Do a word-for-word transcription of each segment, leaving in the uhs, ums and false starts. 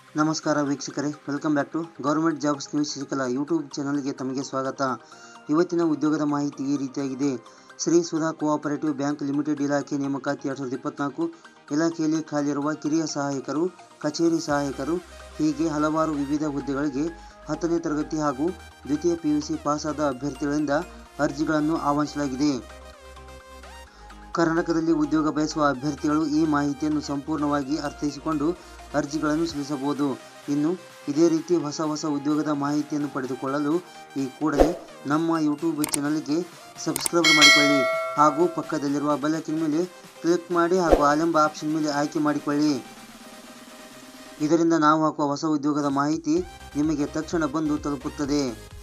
ನಮಸ್ಕಾರ ವೀಕ್ಷಕರೇ, welcome back to government jobs news Shashikala YouTube ಚಾನಲ್ಗೆ ತಮಗೆ ಸ್ವಾಗತ. ಇವತ್ತಿನ ಉದ್ಯೋಗದ ಮಾಹಿತಿ ಈ ರೀತಿಯಾಗಿದೆ. Shri Sudha cooperative bank limited ಇಲಾಖೆ ನೇಮಕಾತಿ ಎರಡು ಸಾವಿರದ ಇಪ್ಪತ್ನಾಲ್ಕು. ಇಲಾಖೆಯಲ್ಲಿ ಖಾಲಿಯಿರುವ ಕಿರಿಯ ಸಹಾಯಕರು, ಕಚೇರಿ ಸಹಾಯಕರು ಹೀಗೆ ಹಲವಾರು ವಿವಿಧ ಹುದ್ದೆಗಳಿಗೆ ಹತ್ತನೇ ತರಗತಿ ಹಾಗೂ ದ್ವಿತೀಯ ಪಿಯುಸಿ ಪಾಸಾದ ಅಭ್ಯರ್ಥಿಗಳಿಂದ ಅರ್ಜಿಗಳನ್ನು ಆಹ್ವಾನಿಸಲಾಗಿದೆ. ಕರ್ನಾಟಕದಲ್ಲಿ ಉದ್ಯೋಗ ಬಯಸುವ ಅಭ್ಯರ್ಥಿಗಳು ಈ ಮಾಹಿತಿಯನ್ನು ಸಂಪೂರ್ಣವಾಗಿ ಅರ್ಥೈಸಿಕೊಂಡು ಅರ್ಜಿಗಳನ್ನು ಸಲ್ಲಿಸಬಹುದು. ಇನ್ನು ಇದೇ ರೀತಿ ಹೊಸ ಹೊಸ ಉದ್ಯೋಗದ ಮಾಹಿತಿಯನ್ನು ಪಡೆದುಕೊಳ್ಳಲು ಈ ಕೂಡಲೇ ನಮ್ಮ ಯೂಟ್ಯೂಬ್ ಚಾನಲ್ಗೆ ಸಬ್ಸ್ಕ್ರೈಬ್ ಮಾಡಿಕೊಳ್ಳಿ ಹಾಗೂ ಪಕ್ಕದಲ್ಲಿರುವ ಬೆಲ್ ಐಕಾನ್ ಮೇಲೆ ಕ್ಲಿಕ್ ಮಾಡಿ ಹಾಗೂ ಆಲ್ ಎಂಬ ಆಪ್ಷನ್ ಮೇಲೆ ಆಯ್ಕೆ ಮಾಡಿಕೊಳ್ಳಿ. ಇದರಿಂದ ನಾವು ಹಾಕುವ ಹೊಸ ಉದ್ಯೋಗದ ಮಾಹಿತಿ ನಿಮಗೆ ತಕ್ಷಣ ಬಂದು ತಲುಪುತ್ತದೆ.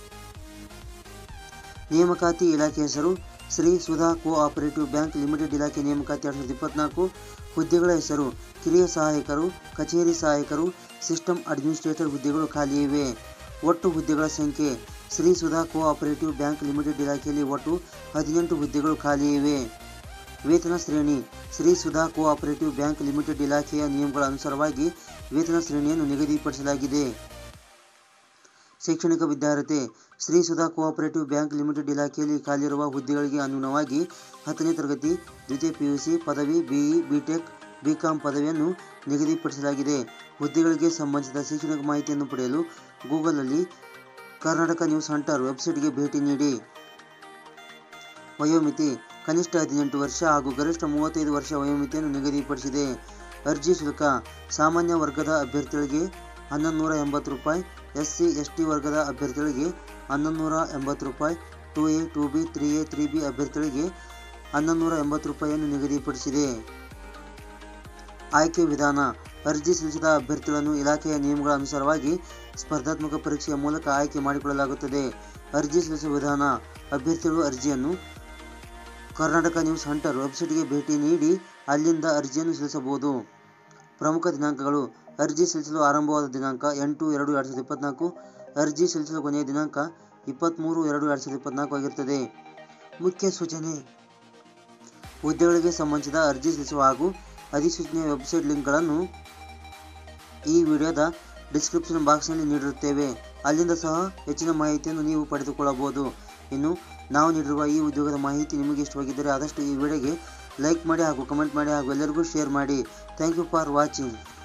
ನೇಮಕಾತಿ ಇಲಾಖೆ ಹೆಸರು Shri Sudha cooperative bank limited ಇಲಾಖೆ ನೇಮಕಾತಿ ಎರಡು ಸಾವಿರದ ಇಪ್ಪತ್ನಾಲ್ಕು. ಹುದ್ದೆಗಳ ಹೆಸರು ಕಿರಿಯ ಸಹಾಯಕರು, ಕಚೇರಿ ಸಹಾಯಕರು, ಸಿಸ್ಟಮ್ ಅಡ್ಮಿನಿಸ್ಟ್ರೇಟರ್ ಹುದ್ದೆಗಳು ಖಾಲಿ ಇವೆ. ಒಟ್ಟು ಹುದ್ದೆಗಳ ಸಂಖ್ಯೆ Shri Sudha cooperative bank limited ಇಲಾಖೆಯಲ್ಲಿ ಒಟ್ಟು ಹದಿನೆಂಟು ಹುದ್ದೆಗಳು ಖಾಲಿ ಇವೆ. ವೇತನ ಶ್ರೇಣಿ Shri Sudha cooperative bank limited ಇಲಾಖೆಯ ನಿಯಮಗಳ ಅನುಸಾರವಾಗಿ ವೇತನ ಶ್ರೇಣಿಯನ್ನು ನಿಗದಿಪಡಿಸಲಾಗಿದೆ. ಶೈಕ್ಷಣಿಕ ವಿದ್ಯಾರ್ಹತೆ Shri Sudha cooperative bank limited ಇಲಾಖೆಯಲ್ಲಿ ಖಾಲಿಯಿರುವ ಹುದ್ದೆಗಳಿಗೆ ಅನುಗುಣವಾಗಿ ಹತ್ತನೇ ತರಗತಿ, ದ್ವಿತೀಯ ಪಿಯುಸಿ, ಪದವಿ, ಬಿಇ, ಬಿಟೆಕ್, ಬಿಕಾಂ ಪದವಿಯನ್ನು ನಿಗದಿಪಡಿಸಲಾಗಿದೆ. ಹುದ್ದೆಗಳಿಗೆ ಸಂಬಂಧಿಸಿದ ಶೈಕ್ಷಣಿಕ ಮಾಹಿತಿಯನ್ನು ಪಡೆಯಲು ಗೂಗಲ್ನಲ್ಲಿ ಕರ್ನಾಟಕ ನ್ಯೂಸ್ ಹಂಟರ್ ವೆಬ್ಸೈಟ್ಗೆ ಭೇಟಿ ನೀಡಿ. ವಯೋಮಿತಿ ಕನಿಷ್ಠ ಹದಿನೆಂಟು ವರ್ಷ ಹಾಗೂ ಗರಿಷ್ಠ ಮೂವತ್ತೈದು ವರ್ಷ ವಯೋಮಿತಿಯನ್ನು ನಿಗದಿಪಡಿಸಿದೆ. ಅರ್ಜಿ ಶುಲ್ಕ ಸಾಮಾನ್ಯ ವರ್ಗದ ಅಭ್ಯರ್ಥಿಗಳಿಗೆ ಹನ್ನೊಂದು ನೂರ ಎಂಬತ್ತು ರೂಪಾಯಿ, ಎಸ್ಸಿ ಎಸ್ಟಿ ವರ್ಗದ ಅಭ್ಯರ್ಥಿಗಳಿಗೆ ಹನ್ನೊಂದು ನೂರ ಎಂಬತ್ತು ರೂಪಾಯಿ, two A two B three A three B ಅಭ್ಯರ್ಥಿಗಳಿಗೆ ಹನ್ನೊಂದು ನೂರ ಎಂಬತ್ತು ರೂಪಾಯಿಯನ್ನು ನಿಗದಿಪಡಿಸಿದೆ. ಆಯ್ಕೆ ವಿಧಾನ ಅರ್ಜಿ ಸಲ್ಲಿಸಿದ ಅಭ್ಯರ್ಥಿಗಳನ್ನು ಇಲಾಖೆಯ ನಿಯಮಗಳ ಅನುಸಾರವಾಗಿ ಸ್ಪರ್ಧಾತ್ಮಕ ಪರೀಕ್ಷೆಯ ಮೂಲಕ ಆಯ್ಕೆ ಮಾಡಿಕೊಳ್ಳಲಾಗುತ್ತದೆ. ಅರ್ಜಿ ಸಲ್ಲಿಸುವ ವಿಧಾನ ಅಭ್ಯರ್ಥಿಗಳು ಅರ್ಜಿಯನ್ನು ಕರ್ನಾಟಕ ನ್ಯೂಸ್ ಹಂಟರ್ ವೆಬ್ಸೈಟ್ಗೆ ಭೇಟಿ ನೀಡಿ ಅಲ್ಲಿಂದ ಅರ್ಜಿಯನ್ನು ಸಲ್ಲಿಸಬಹುದು. ಪ್ರಮುಖ ದಿನಾಂಕಗಳು ಅರ್ಜಿ ಸಲ್ಲಿಸಲು ಆರಂಭವಾದ ದಿನಾಂಕ ಎಂಟು ಎರಡು ಎರಡು ಸಾವಿರದ ಇಪ್ಪತ್ನಾಲ್ಕು. ಅರ್ಜಿ ಸಲ್ಲಿಸಲು ಕೊನೆಯ ದಿನಾಂಕ ಇಪ್ಪತ್ತ್ಮೂರು ಎರಡು ಎರಡು ಸಾವಿರದ ಇಪ್ಪತ್ನಾಲ್ಕು ಆಗಿರುತ್ತದೆ. ಮುಖ್ಯ ಸೂಚನೆ ಹುದ್ದೆಗಳಿಗೆ ಸಂಬಂಧಿಸಿದ ಅರ್ಜಿ ಸಲ್ಲಿಸುವ ಹಾಗೂ ಅಧಿಸೂಚನೆಯ ವೆಬ್ಸೈಟ್ ಲಿಂಕ್ಗಳನ್ನು ಈ ವಿಡಿಯೋದ ಡಿಸ್ಕ್ರಿಪ್ಷನ್ ಬಾಕ್ಸ್ನಲ್ಲಿ ನೀಡಿರುತ್ತೇವೆ. ಅಲ್ಲಿಂದ ಸಹ ಹೆಚ್ಚಿನ ಮಾಹಿತಿಯನ್ನು ನೀವು ಪಡೆದುಕೊಳ್ಳಬಹುದು. ಇನ್ನು ನಾವು ನೀಡಿರುವ ಈ ಉದ್ಯೋಗದ ಮಾಹಿತಿ ನಿಮಗೆ ಇಷ್ಟವಾಗಿದ್ದರೆ ಆದಷ್ಟು ಈ ವಿಡಿಯೋಗೆ ಲೈಕ್ ಮಾಡಿ ಹಾಗೂ ಕಮೆಂಟ್ ಮಾಡಿ ಹಾಗೂ ಎಲ್ಲರಿಗೂ ಶೇರ್ ಮಾಡಿ. Thank you for watching.